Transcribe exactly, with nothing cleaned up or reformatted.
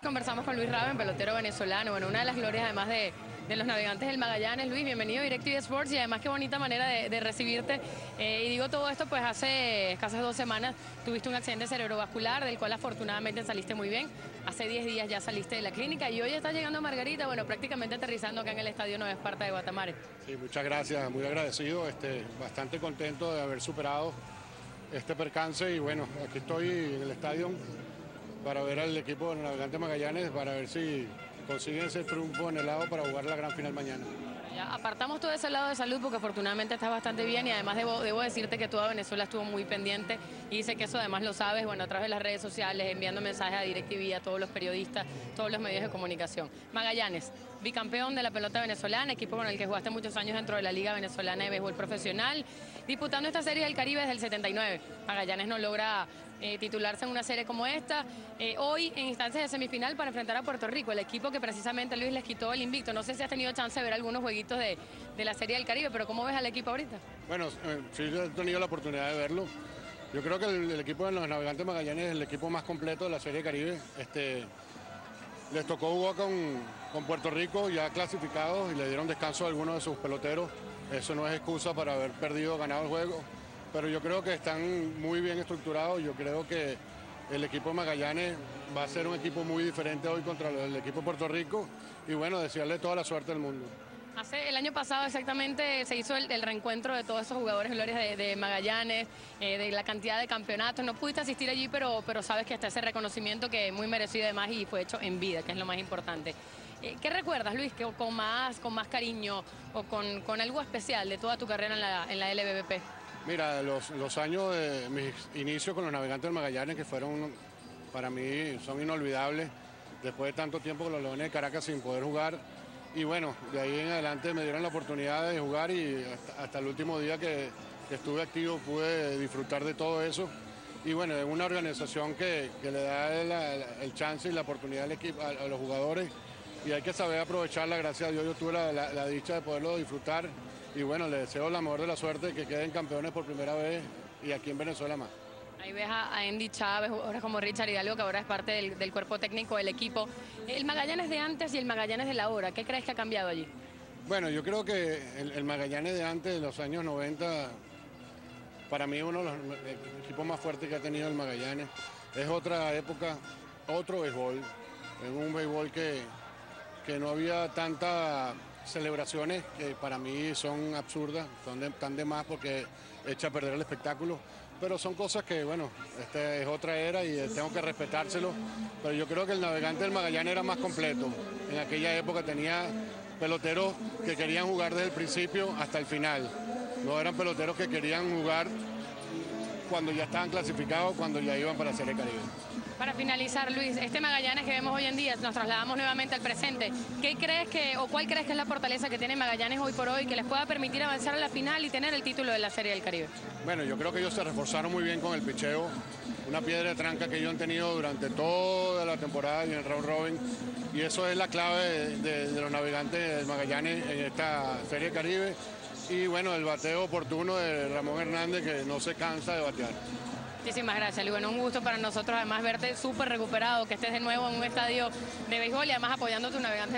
Conversamos con Luis Raven, pelotero venezolano, bueno, una de las glorias además de, de los navegantes del Magallanes. Luis, bienvenido a DirecTV Sports y además qué bonita manera de, de recibirte. Eh, y digo todo esto, pues hace escasas dos semanas tuviste un accidente cerebrovascular del cual afortunadamente saliste muy bien. Hace diez días ya saliste de la clínica y hoy estás llegando a Margarita, bueno, prácticamente aterrizando acá en el Estadio Nueva Esparta de Guatamare. Sí, muchas gracias, muy agradecido, este, bastante contento de haber superado este percance y bueno, aquí estoy en el estadio para ver al equipo del Navegante Magallanes, para ver si consiguen ese triunfo en el lado para jugar la gran final mañana. Ya apartamos todo ese lado de salud porque afortunadamente estás bastante bien y además debo, debo decirte que toda Venezuela estuvo muy pendiente y sé que eso además lo sabes, bueno, a través de las redes sociales, enviando mensajes a DirecTV, a todos los periodistas, todos los medios de comunicación. Magallanes, bicampeón de la pelota venezolana, equipo con el que jugaste muchos años dentro de la Liga Venezolana de Béisbol Profesional, disputando esta serie del Caribe desde el setenta y nueve. Magallanes no logra eh, titularse en una serie como esta. Eh, hoy en instancias de semifinal para enfrentar a Puerto Rico, el equipo que precisamente Luis les quitó el invicto. No sé si has tenido chance de ver algunos jueguitos de, de la serie del Caribe, pero ¿cómo ves al equipo ahorita? Bueno, eh, sí he tenido la oportunidad de verlo. Yo creo que el, el equipo de los Navegantes Magallanes es el equipo más completo de la serie Caribe. Este, les tocó jugar con, con Puerto Rico ya clasificados y le dieron descanso a algunos de sus peloteros. Eso no es excusa para haber perdido o ganado el juego, pero yo creo que están muy bien estructurados. Yo creo que el equipo de Magallanes va a ser un equipo muy diferente hoy contra el equipo de Puerto Rico y bueno, desearle toda la suerte del mundo. Hace el año pasado exactamente se hizo el, el reencuentro de todos esos jugadores glorias de, de Magallanes, eh, de la cantidad de campeonatos. No pudiste asistir allí, pero, pero sabes que está ese reconocimiento que es muy merecido además y fue hecho en vida, que es lo más importante. Eh, ¿Qué recuerdas, Luis, que con más, con más cariño o con, con algo especial de toda tu carrera en la, en la L B B P? Mira, los, los años de mis inicios con los Navegantes del Magallanes, que fueron para mí son inolvidables, después de tanto tiempo con los Leones de Caracas sin poder jugar. Y bueno, de ahí en adelante me dieron la oportunidad de jugar y hasta, hasta el último día que, que estuve activo pude disfrutar de todo eso. Y bueno, es una organización que, que le da el, el chance y la oportunidad al equipo, a, a los jugadores y hay que saber aprovecharla. Gracias a Dios yo tuve la, la, la dicha de poderlo disfrutar y bueno, les deseo la mejor de la suerte, que queden campeones por primera vez y aquí en Venezuela más. Ahí ves a, a Andy Chávez, jugadores como Richard Hidalgo, que ahora es parte del, del cuerpo técnico del equipo. El Magallanes de antes y el Magallanes de la hora, ¿qué crees que ha cambiado allí? Bueno, yo creo que el, el Magallanes de antes, de los años noventa, para mí es uno de los equipos más fuertes que ha tenido el Magallanes. Es otra época, otro béisbol. Es un béisbol que, que no había tantas celebraciones que para mí son absurdas, son de, tan de más porque echa a perder el espectáculo. Pero son cosas que, bueno, esta es otra era y tengo que respetárselo. Pero yo creo que el Navegante del Magallanes era más completo. En aquella época tenía peloteros que querían jugar desde el principio hasta el final. No eran peloteros que querían jugar cuando ya estaban clasificados, cuando ya iban para la Serie Caribe. Para finalizar, Luis, este Magallanes que vemos hoy en día, nos trasladamos nuevamente al presente. ¿Qué crees que, o cuál crees que es la fortaleza que tiene Magallanes hoy por hoy que les pueda permitir avanzar a la final y tener el título de la Serie del Caribe? Bueno, yo creo que ellos se reforzaron muy bien con el picheo, una piedra de tranca que ellos han tenido durante toda la temporada y en el round robin, y eso es la clave de, de, de los Navegantes del Magallanes en esta Serie Caribe. Y bueno, el bateo oportuno de Ramón Hernández, que no se cansa de batear. Muchísimas gracias, Luis. Bueno, un gusto para nosotros además verte súper recuperado, que estés de nuevo en un estadio de béisbol y además apoyando a tu Navegante.